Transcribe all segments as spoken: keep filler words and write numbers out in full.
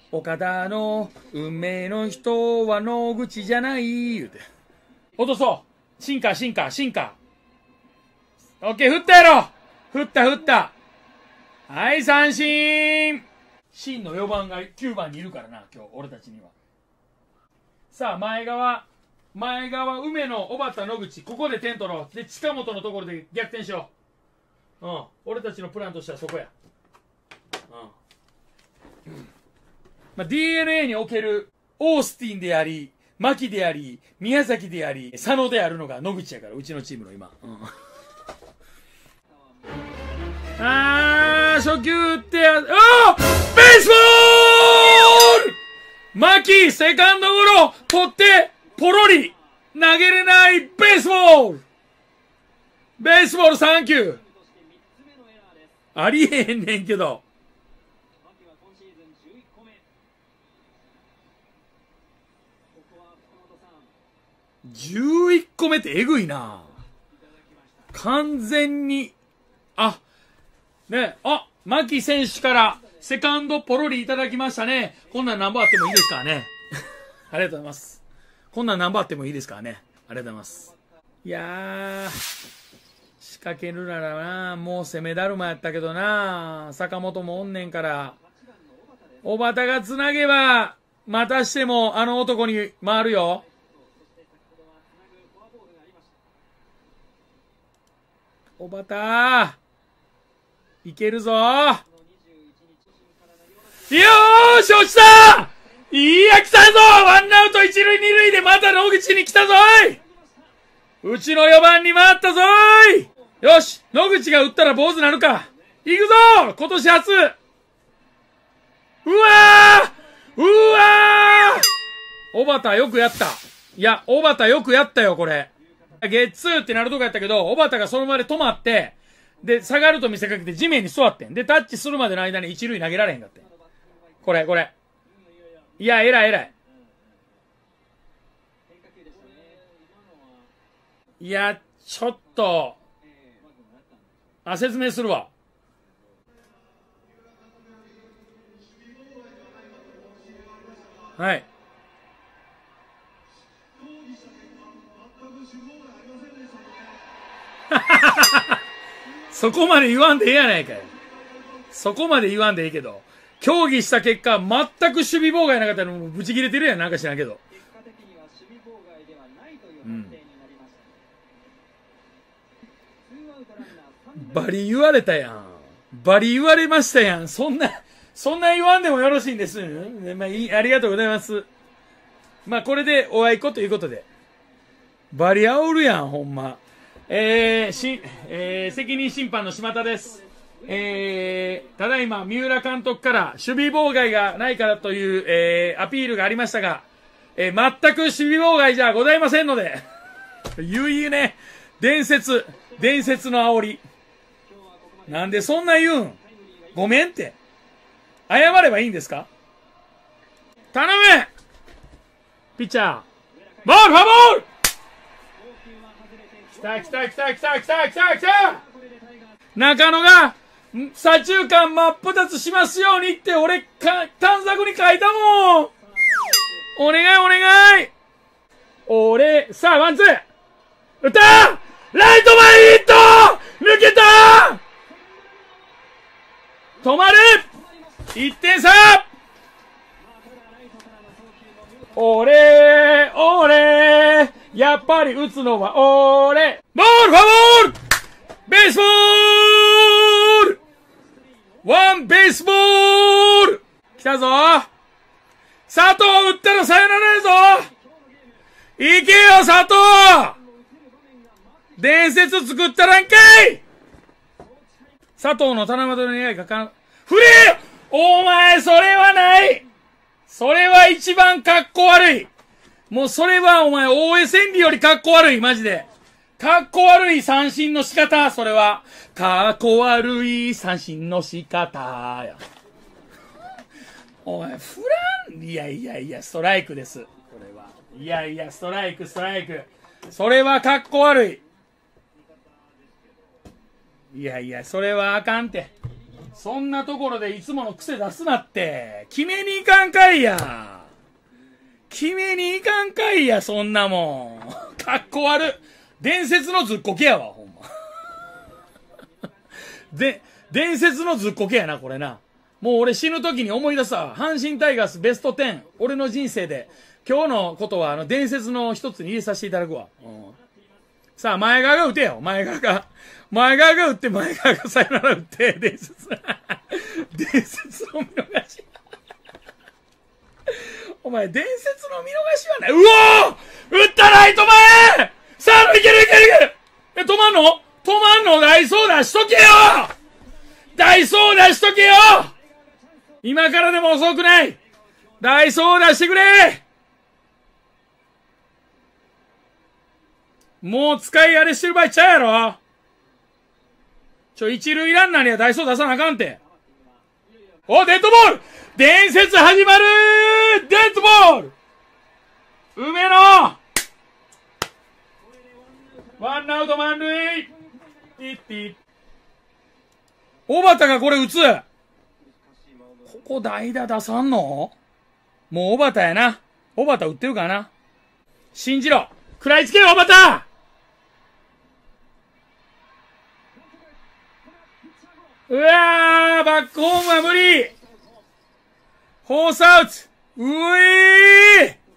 岡田の運命の人は野口じゃない言うて。落とそう。シンカー、シンカー、シンカー。オッケー、振ったやろ振った、振った。はい、三振。シンのよばんがきゅうばんにいるからな、今日、俺たちには。さあ、前側。前側、梅野、小畑、野口。ここで点取ろう。で、近本のところで逆転しよう。うん。俺たちのプランとしてはそこや。うん。まあ、ディーエヌエー におけるオースティンであり、牧であり、宮崎であり、佐野であるのが野口やから、うちのチームの今。うん、あー、初球打ってや、あーベースボール牧、セカンドゴロ、取って、ポロリ投げれないベースボールベースボールさん球ありえへんねんけど。じゅういっこめってえぐいな。完全に。あ、ね、あ、牧選手からセカンドポロリいただきましたね。こんなん何本あってもいいですからね。ありがとうございます。こんなん何本あってもいいですからね。ありがとうございます。いやー、仕掛けるならな、もう攻めだるまやったけどな、坂本もおんねんから。小畑がつなげば、またしてもあの男に回るよ。小畑いけるぞー。よーし落ちたー。いや来たぞー。ワンアウト一塁二塁でまた野口に来たぞーい。うちのよばんに回ったぞーい。よし野口が打ったら坊主なるか。いくぞー今年初。うわーうわー小畑よくやった。いや小畑よくやったよこれ。ゲッツーってなるとこやったけど、小畑がそのままで止まって、で、下がると見せかけて地面に座ってん。で、タッチするまでの間に一塁投げられへんかってん。これ、これ。いや、偉い偉い。いや、ちょっと、あ、説明するわ。はい。そこまで言わんでええやないかい。そこまで言わんでええけど。協議した結果、全く守備妨害なかったらもうブチ切れてるやん、なんか知らんけど。うん。バリ言われたやん。バリ言われましたやん。そんな、そんな言わんでもよろしいんです。まあ、いい、ありがとうございます。まあ、これでお会いこということで。バリ煽るやん、ほんま。えー、し、えー、責任審判の島田です。えー、ただいま、三浦監督から守備妨害がないからという、えー、アピールがありましたが、えー、全く守備妨害じゃございませんので、言う言うね、伝説、伝説の煽り。なんでそんな言うん？ごめんって。謝ればいいんですか？頼む！ピッチャー。ボール、フォアボール！来た来た来た来た来た来た来た！中野が、左中間真っ二つしますようにって俺、か、短冊に書いたもん！お願いお願い！俺、さあ、ワンツー！打ったー！ライト前ヒット！抜けたー！止まる！いってん差！俺、俺、やっぱり打つのは俺。ボール、フォアボール！ベースボール！ワンベースボール！来たぞ！佐藤打ったらサヨナラやぞ！行けよ佐藤！伝説作ったらんかい！佐藤の七夕の願いがかん、振れ！お前それはない！それは一番かっこ悪い！もうそれはお前大江千里よりかっこ悪いマジで。かっこ悪い三振の仕方、それは。かっこ悪い三振の仕方や。お前、フラン、いやいやいや、ストライクです。これは。いやいや、ストライク、ストライク。それはかっこ悪い。いやいや、それはあかんて。 そんなところでいつもの癖出すなって。決めに行かんかいや。決めに行かんかいや、そんなもん。かっこ悪。伝説のずっこけやわ、ほんま。で、伝説のずっこけやな、これな。もう俺死ぬ時に思い出すわ。阪神タイガースベストじゅう。俺の人生で。今日のことは、あの、伝説の一つに入れさせていただくわ。うん、さあ、前川が打てよ。前川が。前川が打って、前川がさよなら打って、伝説。伝説の見逃し。お前、伝説の見逃しはない。うおー打ったライト前さあ、いけるいけるいけるえ、止まんの止まんのダイソー出しとけよダイソー出しとけよ今からでも遅くないダイソー出してくれもう使いあれしてる場合ちゃうやろちょ、一塁ランナーにはダイソー出さなあかんて。お、デッドボール伝説始まるデッドボール梅野ワンアウト満塁ピッピッ小畑がこれ打つここ代打出さんのもう小畑やな。小畑打ってるからな。信じろ食らいつけよ小畑うわーバックホームは無理フォースアウトうえー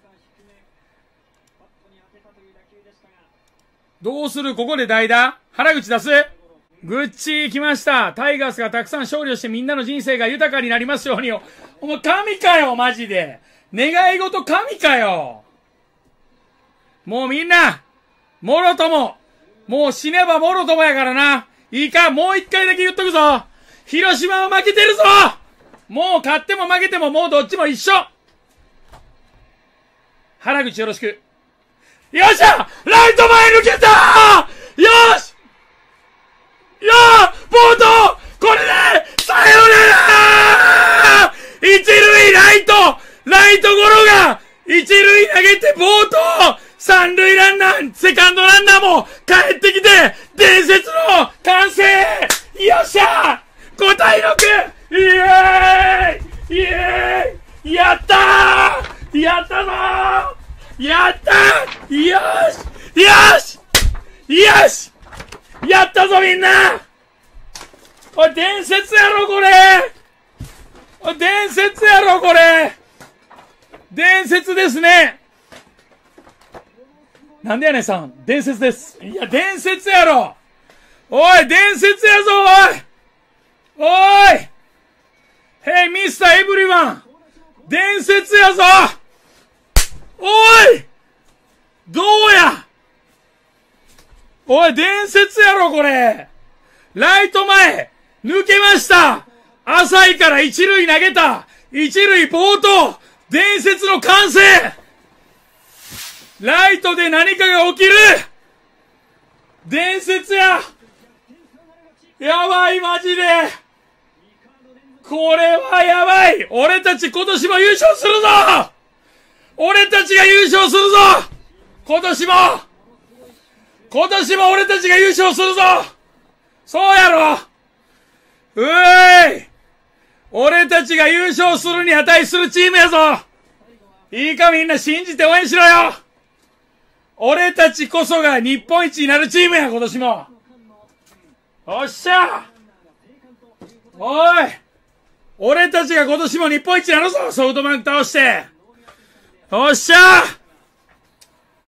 どうするここで代打原口出すグッチー来ましたタイガースがたくさん勝利をしてみんなの人生が豊かになりますようによお前神かよマジで願い事神かよもうみんなもろとももう死ねばもろともやからないいかもう一回だけ言っとくぞ広島は負けてるぞもう勝っても負けてももうどっちも一緒原口よろしくよっしゃライト前抜けたよしよーボートこれでさよなら一塁ライトライトゴロが一塁投げてボート三塁ランナーセカンドランナーも帰ってきて伝説の完成よっしゃごたいろくイエーイイエーイやったーやったぞーやったーよしよしよしやったぞみんなおい伝説やろこれおい伝説やろこれ伝説ですねなんでやねんさん伝説ですいや伝説やろおい伝説やぞおいおいヘイミスターエブリワン伝説やぞおいどうやおい伝説やろこれライト前抜けました浅いから一塁投げた一塁暴投伝説の完成ライトで何かが起きる伝説ややばいマジでこれはやばい俺たち今年も優勝するぞ俺たちが優勝するぞ今年も今年も俺たちが優勝するぞそうやろうーい俺たちが優勝するに値するチームやぞいいかみんな信じて応援しろよ俺たちこそが日本一になるチームや今年もよっしゃおい俺たちが今年も日本一になるぞソフトバンク倒してよっしゃ